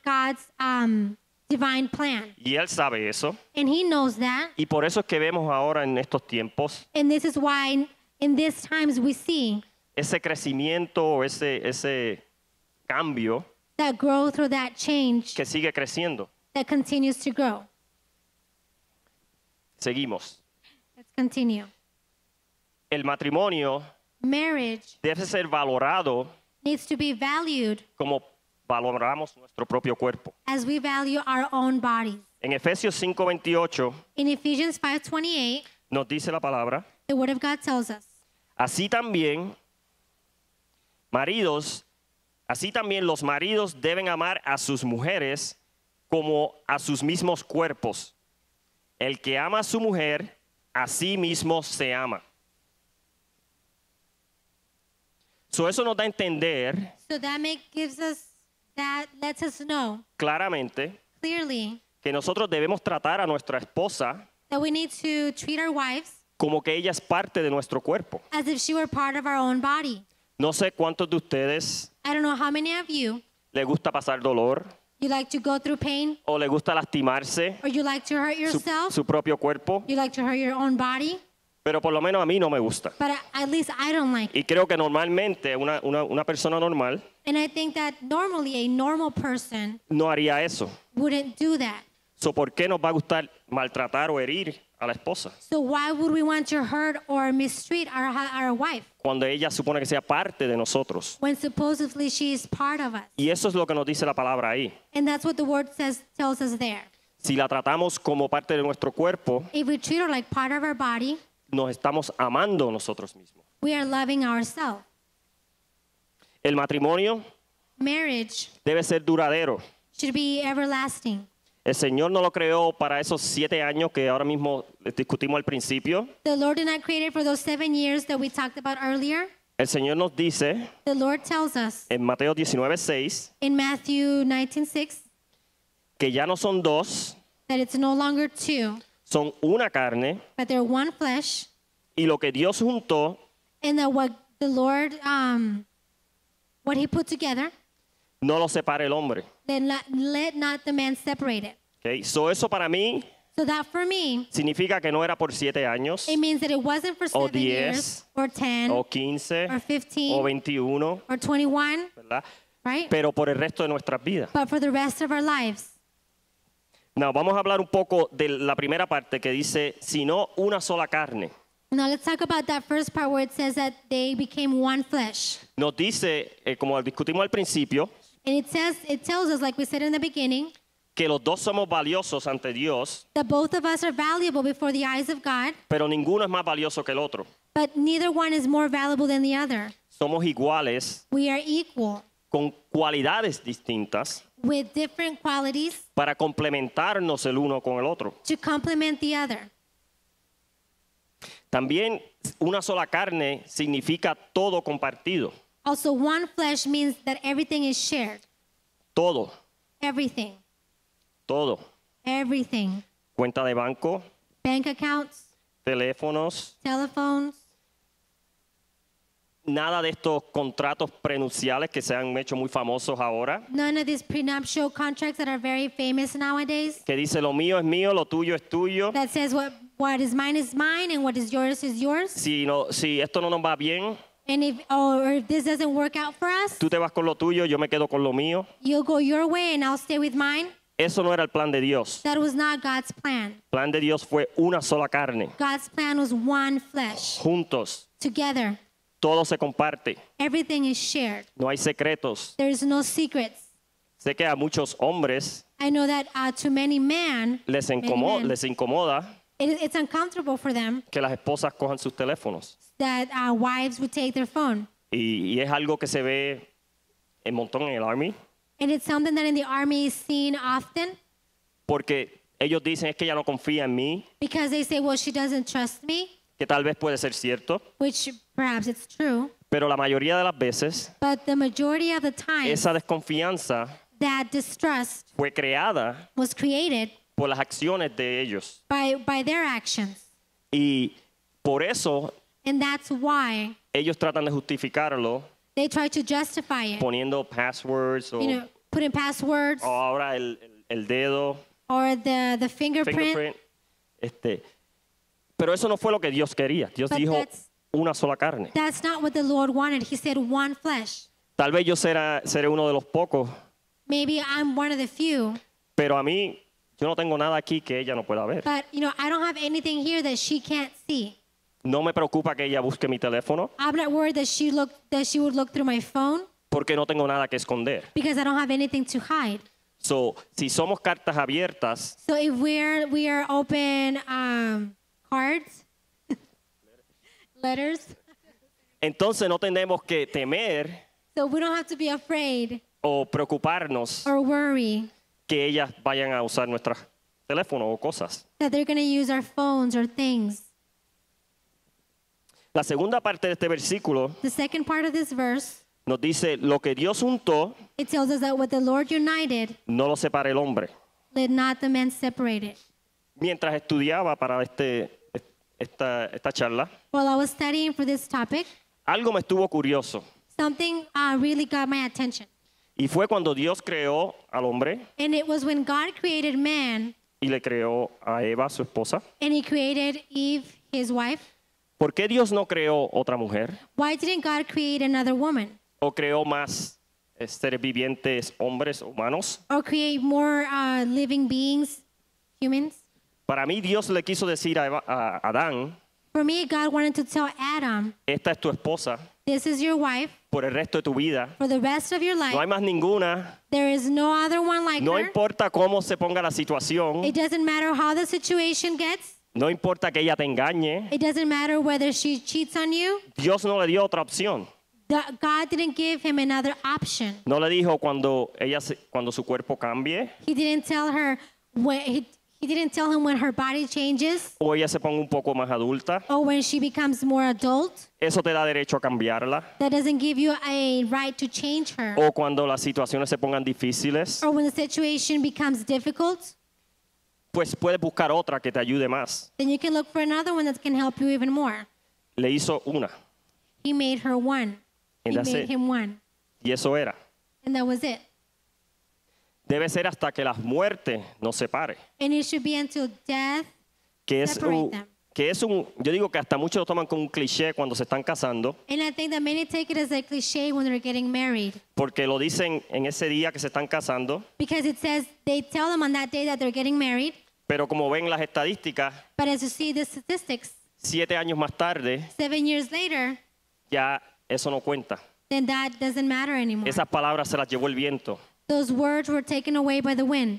plan. Y él sabe eso. And he knows that. Y por eso es que vemos ahora en estos tiempos And this is why in these times we see ese crecimiento o ese cambio that growth or that change que sigue creciendo. that continues to grow. Seguimos. Let's continue. El matrimonio Marriage debe ser valorado needs to be valued como valoramos nuestro propio cuerpo. as we value our own bodies. En Efesios 5:28 In Ephesians 5:28, nos dice la palabra, the Word of God tells us, así también los maridos deben amar a sus mujeres como a sus mismos cuerpos. El que ama a su mujer, a sí mismo se ama. So eso nos da a entender so that lets us know claramente clearly que nosotros debemos tratar a nuestra esposa that we need to treat our wives como que ella es parte de nuestro cuerpo. as if she were part of our own body. No sé cuántos de ustedes I don't know how many of you gusta pasar dolor like to go through pain, o le gusta lastimarse or you like to hurt yourself, su propio cuerpo, you like to hurt your own body, pero por lo menos a mí no me gusta. but at least I don't like it. Y creo que normalmente una persona normal And I think that normally a normal person no haría eso. wouldn't do that. So, ¿por qué nos va a gustar maltratar o herir a la esposa So why would we want to hurt or mistreat our wife cuando ella supone que sea parte de nosotros? when supposedly she is part of us? Y eso es lo que nos dice la palabra ahí. And that's what the word tells us there. Si la tratamos como parte de nuestro cuerpo, If we treat her like part of our body, nos estamos amando nosotros mismos. we are loving ourselves. El matrimonio Marriage debe ser duradero. should be everlasting. El Señor no lo creó para esos 7 años que ahora mismo discutimos al principio. The Lord did not create it for those 7 years that we talked about earlier. El Señor nos dice The Lord tells us en Mateo 19:6 in Matthew 19:6 que ya no son dos, that it's no longer two, son una carne, but they're one flesh, y lo que Dios juntó and that what the Lord, what He put together, no lo separa el hombre. let not the man separate it. Okay? So eso para mí So that for me, significa que no era por 7 años, it means that it wasn't for O 7 years, 10, or 10, o 15, or 15, o 21, or 21, ¿verdad? right? Pero por el resto de nuestras vidas. But for the rest of our lives. No, vamos a hablar un poco de la primera parte que dice, sino una sola carne. Now let's talk about that first part where it says that they became one flesh. Nos dice, como discutimos al principio, And it tells us, like we said in the beginning, que los dos somos valiosos ante Dios, that both of us are valuable before the eyes of God, pero ninguno es más valioso que el otro. but neither one is more valuable than the other. Somos iguales, We are equal con cualidades distintas, with different qualities para complementarnos el uno con el otro. to complement the other. También una sola carne significa todo compartido, Also, one flesh means that everything is shared. todo, Everything. todo. Everything. Cuenta de banco, Bank accounts, teléfonos, telephones, nada de estos contratos prenupciales que se han hecho muy famosos ahora, none of these prenuptial contracts that are very famous nowadays que dice lo mío es mío, lo tuyo es tuyo. that says what is mine and what is yours is yours. Si esto no nos va bien, And if this doesn't work out for us, tú te vas con lo tuyo, yo me quedo con lo mío. you'll go your way and I'll stay with mine. Eso no era el plan de Dios. That was not God's plan. El plan de Dios fue una sola carne, God's plan was one flesh, juntos, together. todo se comparte, Everything is shared. no hay secretos. There's no secrets. Sé que a muchos hombres I know that to many men, les men. incomoda it's uncomfortable for them que las esposas cojan sus teléfonos. that wives would take their phone. Y es algo que se ve un montón en el Army, And it's something that in the army is seen often porque ellos dicen es que ella no confía en mí, because they say, well, she doesn't trust me, que tal vez puede ser cierto, which perhaps it's true. pero la mayoría de las veces But the majority of the time, esa desconfianza that distrust fue creada was created por las acciones de ellos. by their actions. Y por eso And that's why ellos tratan de justificarlo they try to justify it. poniendo passwords o, Put in passwords o ahora el dedo, or the fingerprint. Pero eso no fue lo que Dios quería. Dios But dijo una sola carne. That's not what the Lord wanted. He said one flesh. Tal vez yo seré uno de los pocos, Maybe I'm one of the few, pero a mí yo no tengo nada aquí que ella no pueda ver. but I don't have anything here that she can't see. No me preocupa que ella busque mi teléfono I'm not worried that she would look through my phone porque no tengo nada que esconder. because I don't have anything to hide. So, si somos cartas abiertas, So if we are open cards, letters, entonces no tenemos que temer so we don't have to be afraid o preocuparnos or worry que ellas vayan a usar nuestros teléfonos o cosas. that they're going to use our phones or things. La segunda parte de este versículo The second part of this verse, nos dice, lo que Dios juntó, it tells us that what the Lord united, no lo separe el hombre. let not the man separate it. Mientras estudiaba para esta charla, while I was studying for this topic, algo me estuvo curioso. something really got my attention. Y fue cuando Dios creó al hombre And it was when God created man y le creó a Eva, su esposa. and he created Eve, his wife. ¿Por qué Dios no creó otra mujer? Why didn't God create another woman ¿O creó más seres vivientes, hombres, humanos? or create more living beings, humans? Para mí Dios le quiso decir a Adán, For me, God wanted to tell Adam, esta es tu esposa this is your wife por el resto de tu vida. for the rest of your No hay life. más ninguna. There is no other one like No her. importa cómo se ponga la situación. It doesn't matter how the situation gets. No importa que ella te engañe. It doesn't matter whether she cheats on you. Dios no le dio otra opción. God didn't give him another option. No le dijo cuando su cuerpo cambie He didn't tell her when he didn't tell him when her body changes o ella se ponga un poco más adulta. or when she becomes more adult. Eso te da derecho a cambiarla. That doesn't give you a right to change her. O cuando las situaciones se pongan difíciles, Or when the situation becomes difficult, pues puedes buscar otra que te ayude más. then you can look for another one that can help you even more. Le hizo una He made her one. And He that's made it. him one. y eso era. And that was it. Debe ser hasta que la muerte nos separe. And it should be until death. Que es Separate them. yo digo que hasta muchos lo toman como un cliché cuando se están casando, And I think that many take it as a cliche when they're getting married. porque lo dicen en ese día que se están casando, Because it says they tell them on that day that they're getting married. pero como ven las estadísticas, But as you see the statistics, 7 años más tarde, 7 years later, ya eso no cuenta. then that doesn't matter anymore. Esas palabras se las llevó el viento. Those words were taken away by the wind.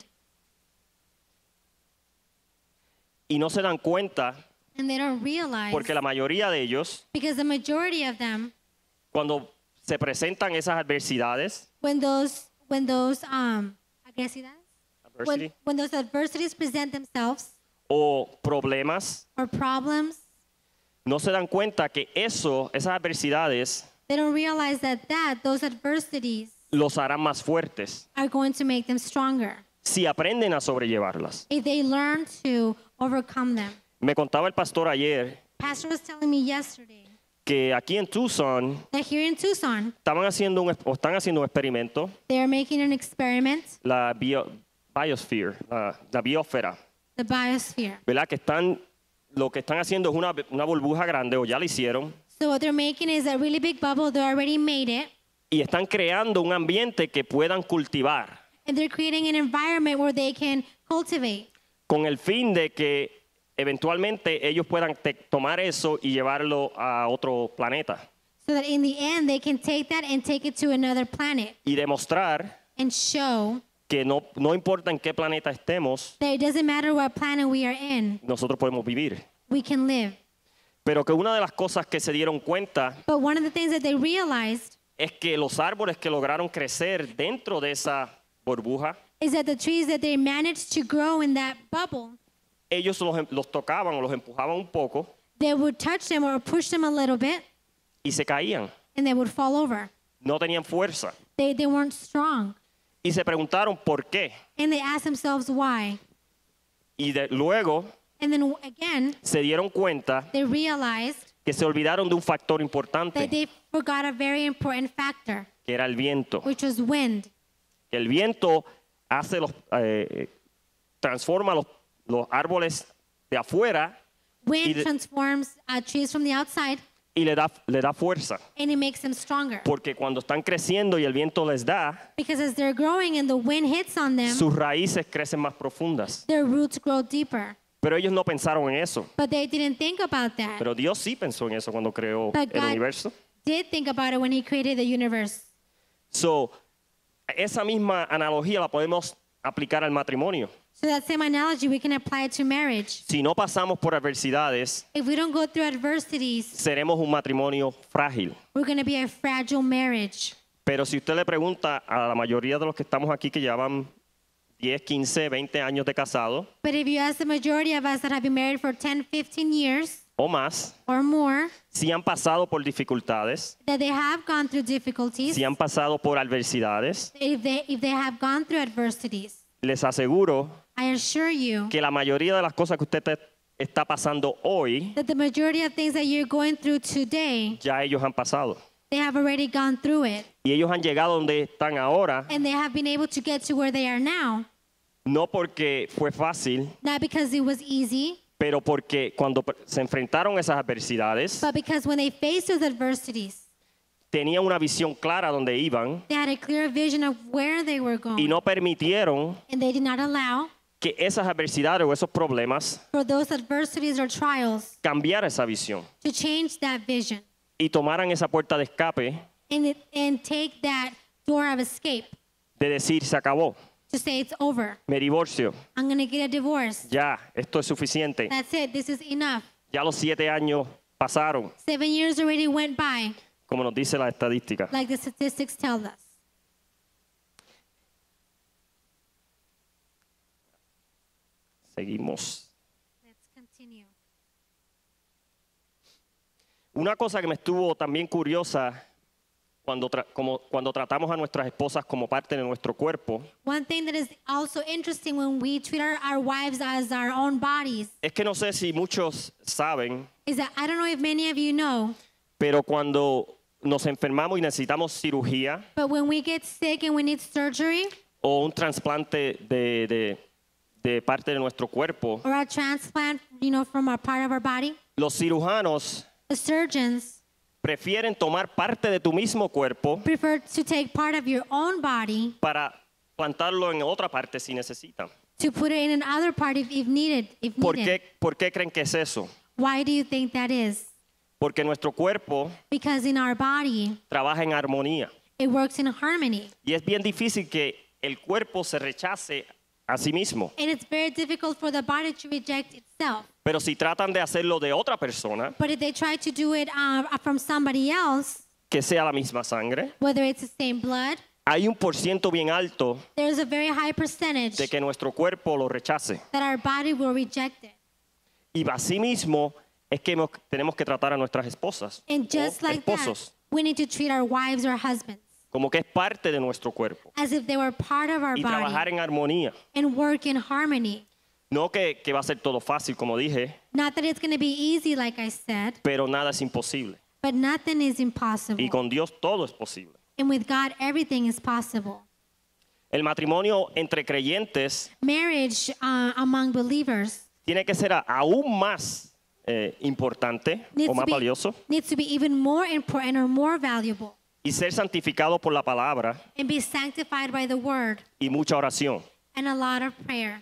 Y no se dan cuenta And they don't realize, porque la mayoría de ellos, because the majority of them, cuando se presentan esas adversidades, when those adversidades? adversity, When those adversities present themselves o problemas, or problems, no se dan cuenta que esas adversidades they don't realize that those adversities los harán más fuertes are going to make them stronger si aprenden a sobrellevarlas. if they learn to overcome them. Me contaba el pastor ayer Pastor was telling me yesterday que aquí en Tucson that here in Tucson, están haciendo un experimento, they are making an experiment, la biosphere, la biosfera, the biosphere. ¿verdad? Lo que están haciendo es una burbuja grande, o ya la hicieron, So what they're making is a really big bubble. They already made it. y están creando un ambiente que puedan cultivar, And they're creating an environment where they can cultivate. con el fin de que eventualmente ellos puedan tomar eso y llevarlo a otro planeta So that in the end, they can take that and take it to another planet y demostrar and show que no importa en qué planeta estemos, that it doesn't matter what planet we are in, nosotros podemos vivir. we can live. Pero que una de las cosas que se dieron cuenta But one of the things that they realized es que los árboles que lograron crecer dentro de esa burbuja, is that the trees that they managed to grow in that bubble, ellos los tocaban o los empujaban un poco they would touch them or push them a little bit y se caían. and they would fall over. No tenían fuerza. They weren't strong. Y se preguntaron por qué. And they asked themselves why. Y luego And then again, se dieron cuenta they realized que se olvidaron de un factor that importante, they forgot a very important factor, que era el viento. which was wind. Que el viento transforma los árboles de afuera Wind transforms trees from the outside y le da fuerza. and it makes them stronger. Porque cuando están creciendo y el viento les da, Because as they're growing and the wind hits on them, sus raíces crecen más profundas. their roots grow deeper. Pero ellos no pensaron en eso. But they didn't think about that. Pero Dios sí pensó en eso cuando creó But el God universo. did think about it when he created the universe. So, esa misma analogía la podemos aplicar al matrimonio. So that same analogy we can apply it to marriage. Si no pasamos por adversidades, If we don't go through adversities, seremos un matrimonio frágil. we're going to be a fragile marriage. Pero si usted le pregunta a la mayoría de los que estamos aquí que llevan 10, 15, 20 años de casado But if you ask the majority of us that have been married for 10, 15 years o más, or more, si han pasado por dificultades, that they have gone through difficulties, si han pasado por adversidades, if they have gone through adversities, les aseguro I assure you que la mayoría de las cosas que usted está pasando hoy, that the majority of things that you're going through today, ya ellos han pasado. they have already gone through it. Y ellos han llegado donde están ahora, And they have been able to get to where they are now, no porque fue fácil, not because it was easy, pero porque cuando se enfrentaron a esas adversidades, but because when they faced those adversities, tenían una visión clara donde iban they had a clear vision of where they were y going. no permitieron And they did not allow que esas adversidades o esos problemas for those adversities or trials cambiara esa visión to change that vision y tomaran esa puerta de escape and take that door of escape de decir, se acabó, to say it's over. me divorcio, I'm going to get a divorce. ya, esto es suficiente. That's it. This is enough. Ya los 7 años pasaron, 7 years already went by, como nos dice la estadística. like the statistics tell us. Seguimos. Let's continue. Una cosa que me estuvo también curiosa cuando tratamos a nuestras esposas como parte de nuestro cuerpo, One thing that is also interesting when we treat our wives as our own bodies es que no sé si muchos saben, is that I don't know if many of you know, pero cuando nos enfermamos y necesitamos cirugía but when we get sick and we need surgery o un trasplante de parte de nuestro cuerpo, or a transplant, from a part of our body, los cirujanos the surgeons prefieren tomar parte de tu mismo cuerpo prefer to take part of your own body para plantarlo en otra parte si necesitan. to put it in another part if needed. ¿Por qué creen que es eso? Why do you think that is? Porque nuestro cuerpo Because in our body, trabaja en armonía. it works in harmony. Y es bien difícil que el cuerpo se rechace a sí mismo. And it's very difficult for the body to reject itself. Pero si tratan de hacerlo de otra persona, But if they try to do it from somebody else, que sea la misma sangre, whether it's the same blood, hay un % bien alto there's a very high percentage de que nuestro cuerpo lo rechace. that our body will reject it. Y así mismo es que tenemos que tratar a nuestras esposas And just o like that, esposos we need to treat our wives or husbands como que es parte de nuestro cuerpo as if they were part of our y trabajar body en armonía. and work in harmony. No que va a ser todo fácil, como dije, Not that it's going to be easy, like I said, pero nada es imposible. but nothing is impossible. Y con Dios todo es posible. And with God, everything is possible. El matrimonio entre creyentes Marriage among believers tiene que ser aún más importante o más valioso needs to be even more important or more valuable y ser santificado por la palabra and be sanctified by the word y mucha oración. and a lot of prayer.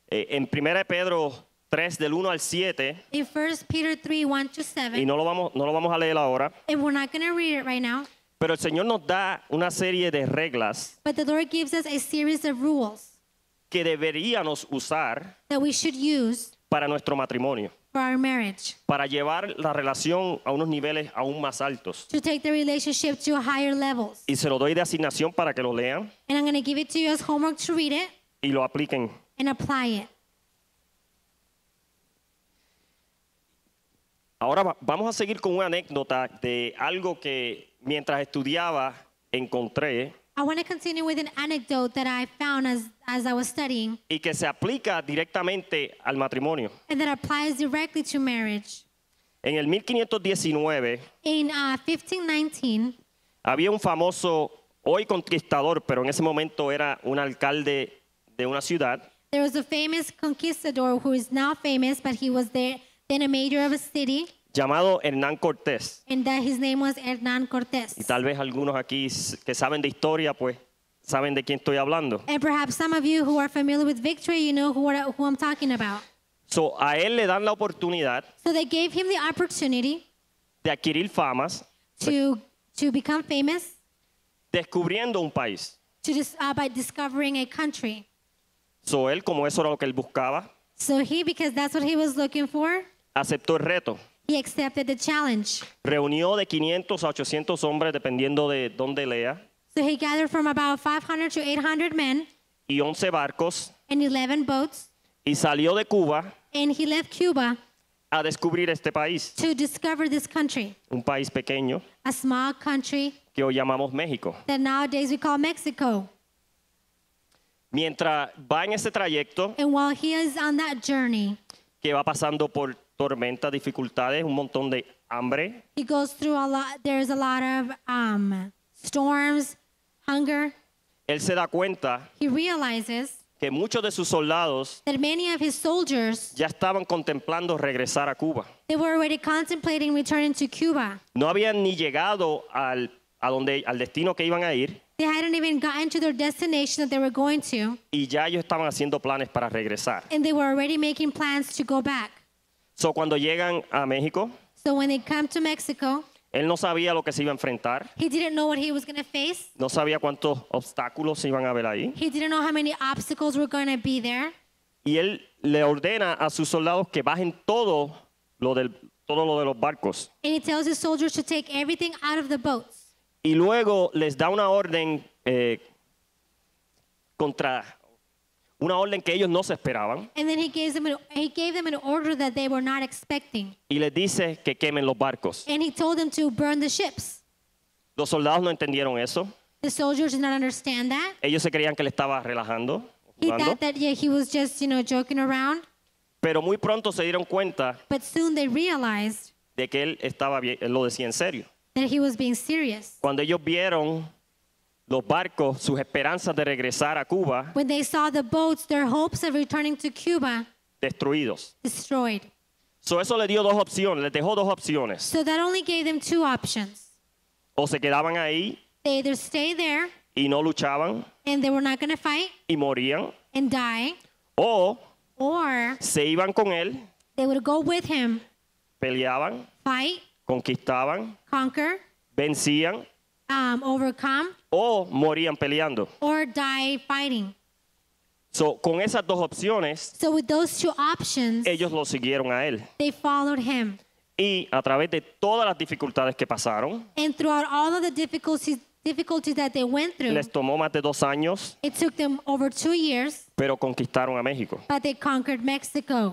En 1 Pedro 3, del 1 al 7, In 1 Peter 3, 1 to 7, y no lo vamos a leer ahora, and we're not going to read it right now, pero el Señor nos da una serie de reglas but the Lord gives us a series of rules que deberíamos usar that we should use para nuestro matrimonio, for our marriage, para llevar la relación a unos niveles aún más altos. to take the relationship to higher levels. Y se lo doy de asignación para que lo lean And I'm going to give it to you as homework to read it y lo apliquen. and apply it. Ahora vamos a seguir con una anécdota de algo que mientras estudiaba encontré I want to continue with an anecdote that I found as I was studying y que se aplica directamente al matrimonio. and that applies directly to marriage. En el 1519 In 1519, había un famoso, hoy conquistador, pero en ese momento era un alcalde de una ciudad, there was a famous conquistador who is now famous, but he was then a mayor of a city, llamado Hernán Cortés. and that his name was Hernán Cortés. Y tal vez algunos aquí que saben de historia, pues saben de quién estoy hablando. And perhaps some of you who are familiar with victory, you know who I'm talking about. So, a él le dan la oportunidad So they gave him the opportunity de adquirir famas to become famous descubriendo un país. by discovering a country. So, él, como eso era lo que él buscaba, So because that's what he was looking for, aceptó el reto. he accepted the challenge. Reunió de 500 a 800 hombres, dependiendo de dónde lea, So he gathered from about 500 to 800 men y 11 barcos, and 11 boats, y salió de Cuba and he left Cuba a descubrir este país, to discover this country, un país pequeño a small country que hoy llamamos México. that nowadays we call Mexico. Mientras va en ese trayecto, And while he is on that journey, que que va pasando por tormentas, dificultades, un montón de hambre. He goes through a lot. There's a lot of storms, hunger. Él se da cuenta He realizes que muchos de sus soldados that many of his soldiers, ya estaban contemplando regresar a Cuba. they were already contemplating returning to Cuba. No habían ni llegado al destino que iban a ir They hadn't even gotten to their destination that they were going to, y ya ellos estaban haciendo planes para regresar. and they were already making plans to go back. So, cuando llegan a México, So when they come to Mexico, él no sabía lo que se iba a enfrentar, he didn't know what he was going to face. no sabía cuántos obstáculos se iban a ver ahí. He didn't know how many obstacles were going to be there. Y él le ordena a sus soldados que bajen todo lo de los barcos. And he tells his soldiers to take everything out of the boats. Y luego les da una orden una orden que ellos no se esperaban. And then he gave them an order that they were not expecting. Y les dice que quemen los barcos. And he told them to burn the ships. Los soldados no entendieron eso. The soldiers did not understand that. Ellos se creían que le estaba relajando, He jugando. thought that he was just, joking around. Pero muy pronto se dieron cuenta But soon they realized de que él estaba bien, él lo decía en serio. that he was being serious. Cuando ellos vieron los barcos, sus esperanzas de regresar a Cuba When they saw the boats, their hopes of returning to Cuba destruidos. destroyed. So, eso le dio dos opciones, les dejó dos opciones. So that only gave them two options. O se quedaban ahí They either stay there y no luchaban and they were not going to fight y morían, and die, o or se iban con él, they would go with him, peleaban, fight, conquistaban, conquer, vencían, overcome, o morían peleando. or die fighting. So, con esas dos opciones, So with those two options, ellos lo siguieron a él. they followed him. Y a través de todas las dificultades que pasaron, And throughout all of the difficulties that they went through, les tomó más de 2 años, it took them over 2 years, pero conquistaron a México. but they conquered Mexico.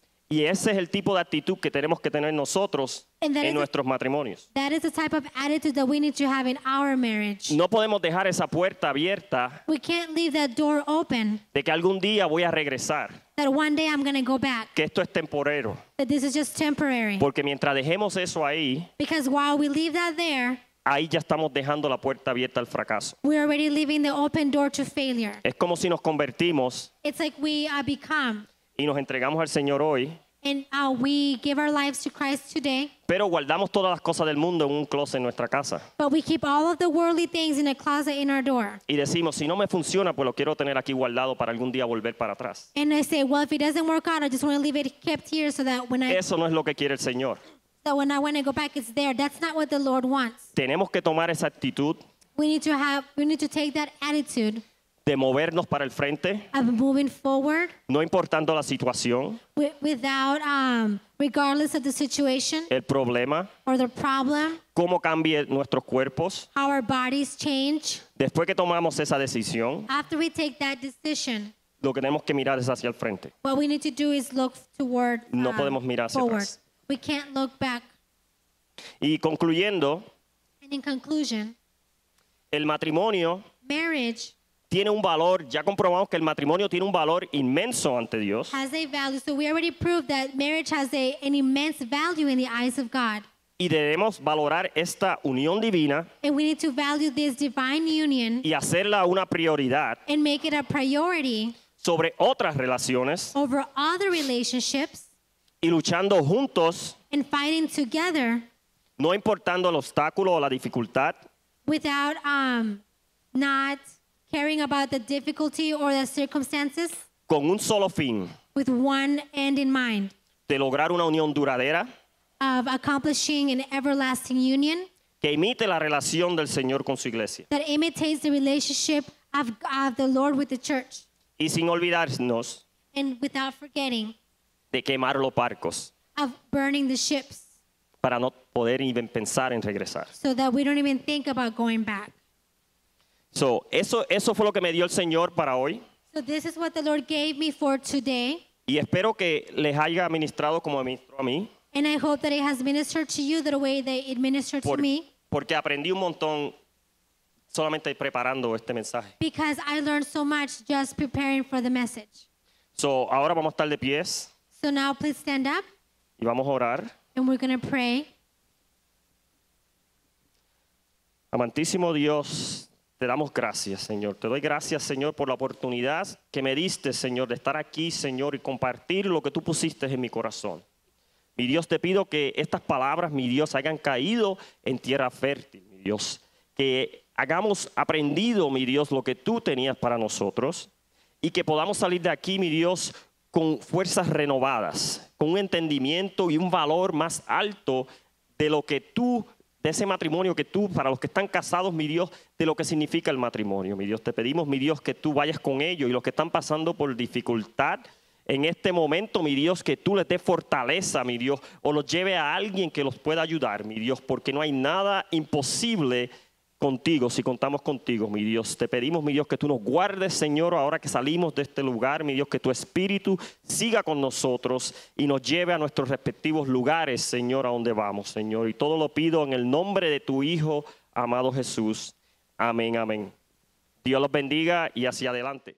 Y ese es el tipo de actitud que tenemos que tener nosotros And that en is- nuestros matrimonios. That is the type of attitude that we need to have in our marriage. No podemos dejar esa puerta abierta We can't leave that door open, de que algún día voy a regresar, that one day I'm going to go back, que esto es temporero. that this is just temporary. Porque mientras dejemos eso ahí, Because while we leave that there, ahí ya estamos dejando la puerta abierta al fracaso. we're already leaving the open door to failure. Es como si nos convertimos It's like we become, y nos entregamos al Señor hoy, and we give our lives to Christ today, pero guardamos todas las cosas del mundo en un closet en nuestra casa. but we keep all of the worldly things in a closet in our door. Y decimos, si no me funciona, pues lo quiero tener aquí guardado para algún día volver para atrás. And I say, well, if it doesn't work out, I just want to leave it kept here so that when I Eso no es lo que quiere el Señor. want to go back, it's there. That's not what the Lord wants. Tenemos que tomar esa actitud We need to take that attitude de movernos para el frente, of moving forward no importando la situación, without, regardless of the situation el problema, or the problem, cómo cambie nuestros cuerpos. how our bodies change. Después que tomamos esa decisión, After we take that decision, lo que tenemos que mirar es hacia el frente. what we need to do is look toward No podemos mirar hacia forward. atrás. We can't look back. Y concluyendo, And in conclusion, el matrimonio marriage tiene un valor, ya comprobamos que el matrimonio tiene un valor inmenso ante Dios. has a value. So we already proved that marriage has an immense value in the eyes of God. Y debemos valorar esta unión divina And we need to value this divine union y hacerla una prioridad and make it a priority sobre otras relaciones over other relationships y luchando juntos, and fighting together no importando el obstáculo o la dificultad, without not caring about the difficulty or the circumstances, con un solo fin, with one end in mind de lograr una unión duradera of accomplishing an everlasting union que imite la relación del Señor con su iglesia. that imitates the relationship of the Lord with the church, Y sin olvidarnos and without forgetting de quemar los barcos of burning the ships para no poder even pensar en regresar. so that we don't even think about going back. So, eso fue lo que me dio el Señor para hoy. So this is what the Lord gave me for today, Y espero que les haya ministrado como me ministró a mí, and I hope that it has ministered to you the way that it ministered to me, porque aprendí un montón solamente preparando este mensaje. because I learned so much just preparing for the message. So, ahora vamos a estar de pies So now please stand up y vamos a orar. and we're going to pray. Amantísimo Dios, te damos gracias, Señor. Te doy gracias, Señor, por la oportunidad que me diste, Señor, de estar aquí, Señor, y compartir lo que tú pusiste en mi corazón. Mi Dios, te pido que estas palabras, mi Dios, hayan caído en tierra fértil, mi Dios. Que hagamos aprendido, mi Dios, lo que tú tenías para nosotros y que podamos salir de aquí, mi Dios, con fuerzas renovadas, con un entendimiento y un valor más alto de lo que tú, de ese matrimonio que tú, para los que están casados, mi Dios, de lo que significa el matrimonio, mi Dios. Te pedimos, mi Dios, que tú vayas con ellos y los que están pasando por dificultad en este momento, mi Dios, que tú les des fortaleza, mi Dios, o los lleve a alguien que los pueda ayudar, mi Dios, porque no hay nada imposible contigo, si contamos contigo, mi Dios. Te pedimos, mi Dios, que tú nos guardes, Señor, ahora que salimos de este lugar, mi Dios, que tu Espíritu siga con nosotros y nos lleve a nuestros respectivos lugares, Señor, a donde vamos, Señor. Y todo lo pido en el nombre de tu Hijo, amado Jesús. Amén, amén. Dios los bendiga y hacia adelante.